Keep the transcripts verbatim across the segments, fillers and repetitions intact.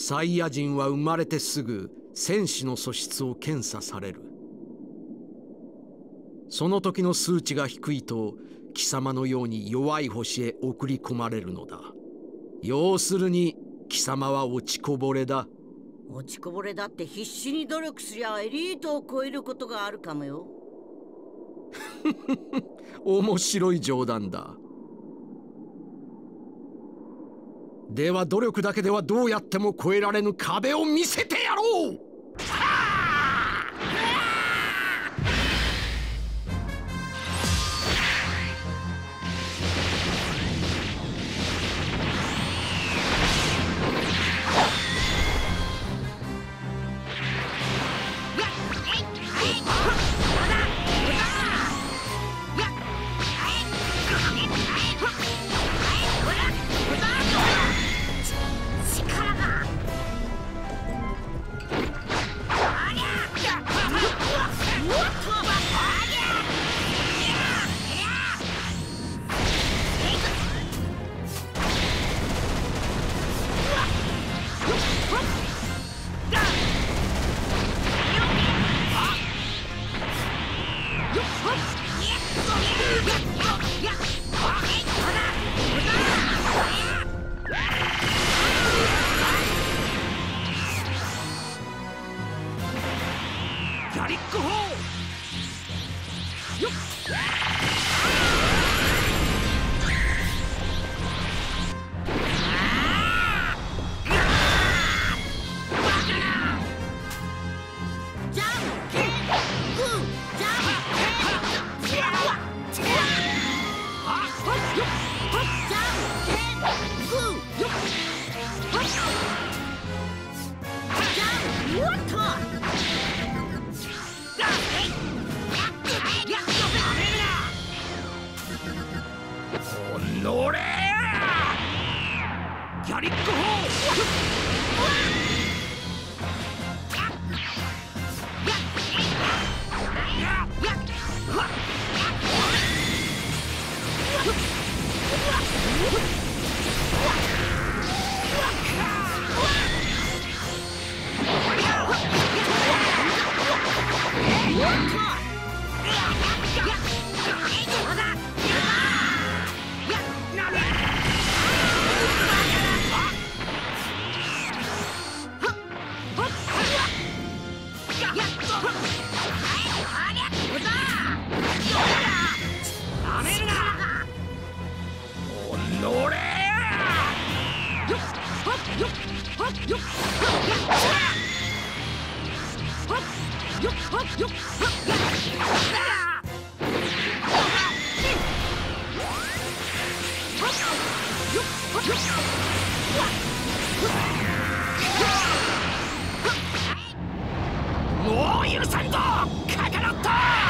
サイヤ人は生まれてすぐ戦士の素質を検査される。その時の数値が低いと貴様のように弱い星へ送り込まれるのだ。要するに貴様は落ちこぼれだ。 落ちこぼれだって必死に努力すりゃエリートを超えることがあるかもよ。 面白い冗談だ。では努力だけではどうやっても越えられぬ壁を見せてやろう。もう許さんぞカカロット。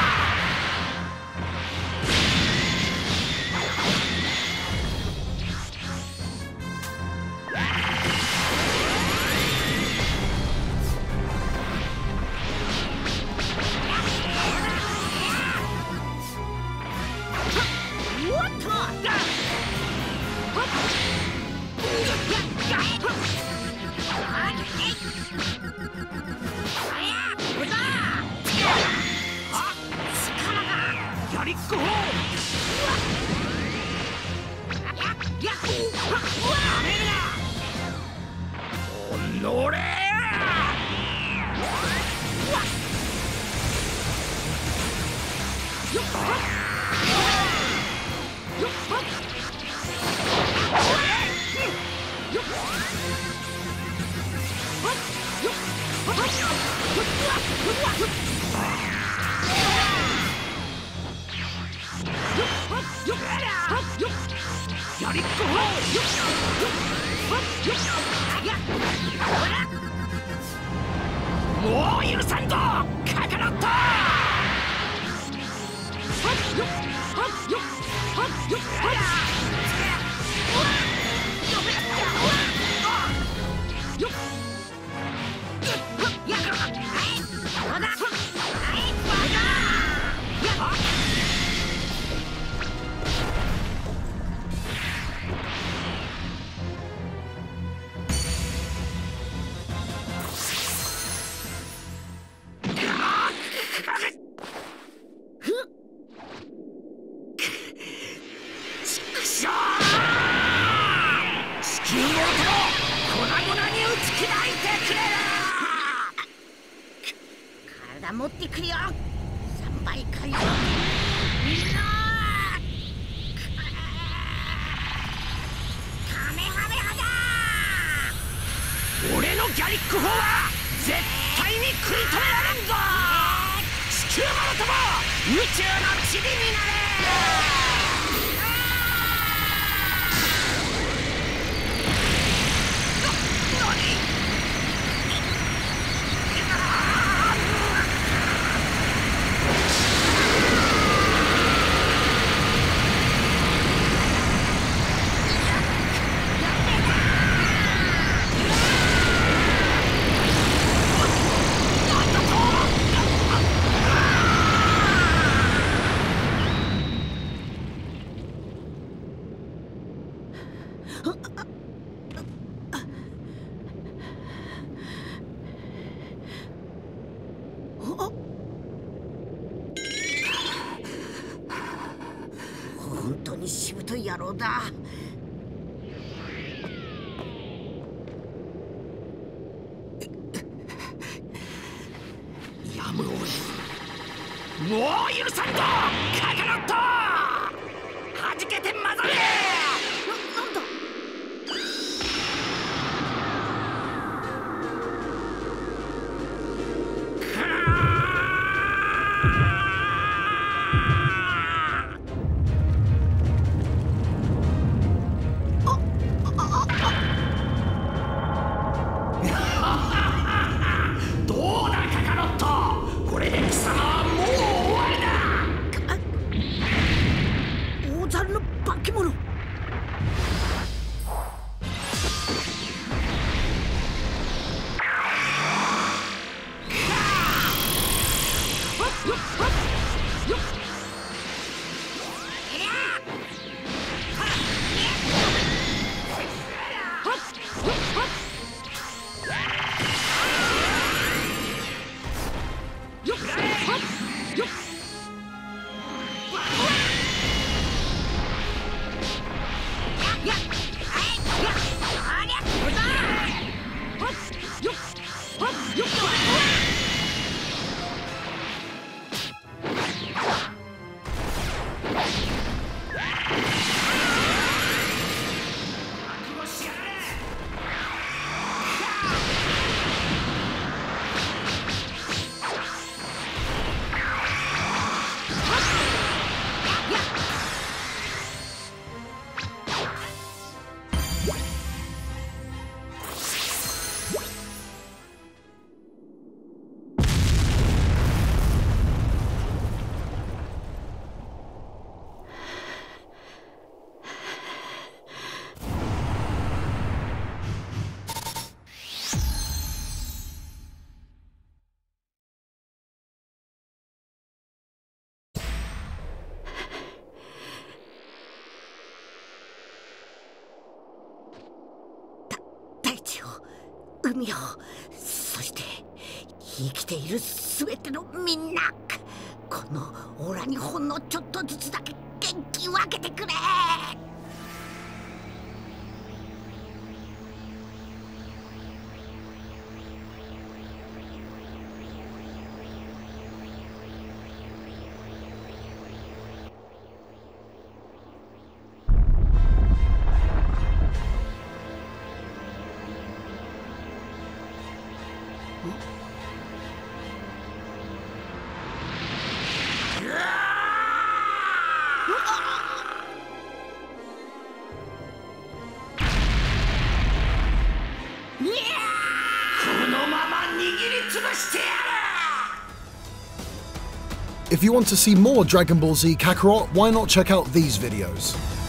もう許さんぞカカロット。 国宝は絶対に食い止められんぞ。地球もろとも宇宙の塵になれ。 本当にしぶとい野郎だ。 やむを得ん。もう許さんぞカカロット。はじけて混ざれ。 な、なんだ。海を、そして生きているすべてのみんな、このオラにほんのちょっとずつだけ元気分けてくれ。 If you want to see more Dragon Ball Z Kakarot, why not check out these videos?